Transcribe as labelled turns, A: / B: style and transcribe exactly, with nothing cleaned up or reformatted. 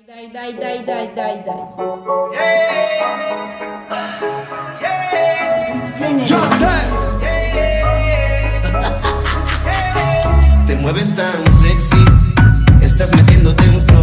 A: Dai, dai, dai, dai, dai, dai.
B: Te mueves tan sexy, estás metiéndote en